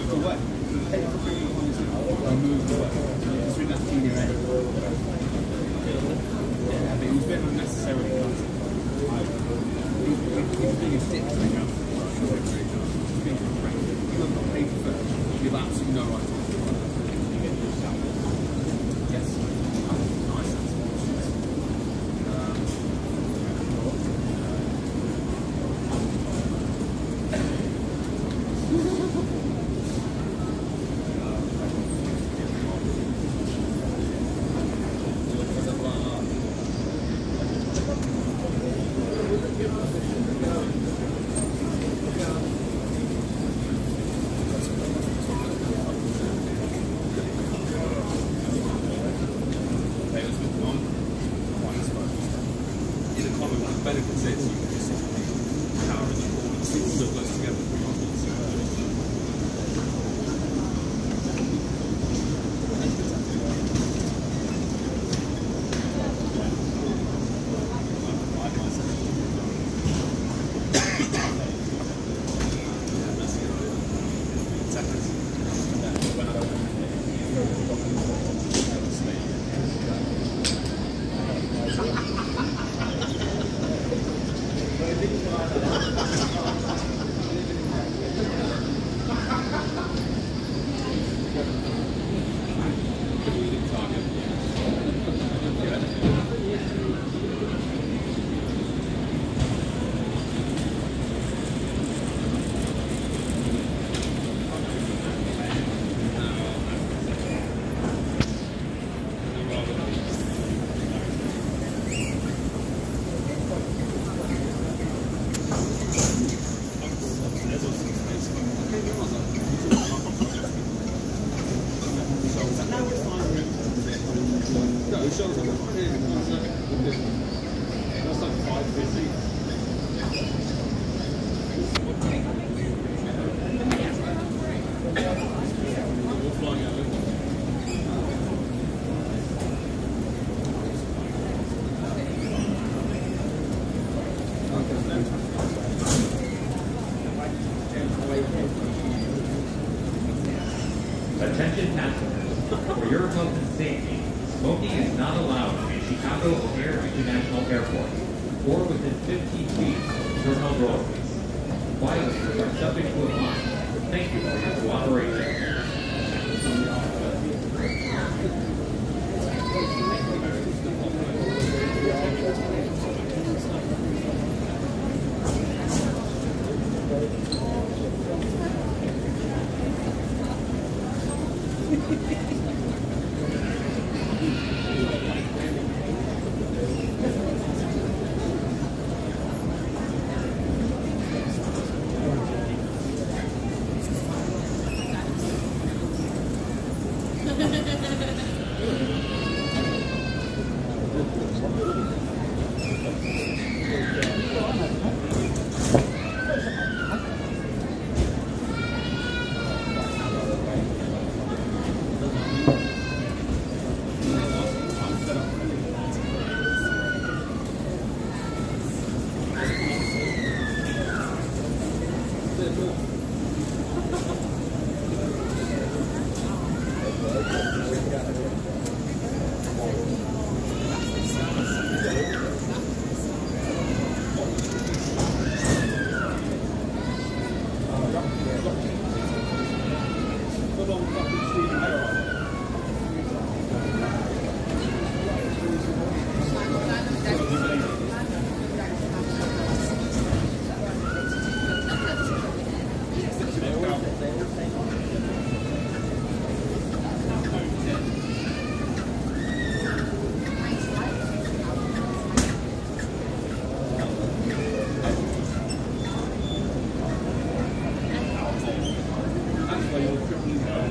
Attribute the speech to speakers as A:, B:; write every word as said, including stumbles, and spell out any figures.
A: away. Take the bring it on his and move away. Just with that junior A. Yeah, but he was a bit unnecessarily close. He was being a dick to the ground. He was being correct. He was not paid for first. You have absolutely no right to do that. Yes. Nice. Benefits is you can just power in the corner, sit so close together.
B: Attention passengers, for your health and safety, smoking is not allowed in Chicago O'Hare International Airport or within fifteen feet of terminal doorways. Violators are subject to a fine. Thank you for your cooperation.
A: That's why you're tripping.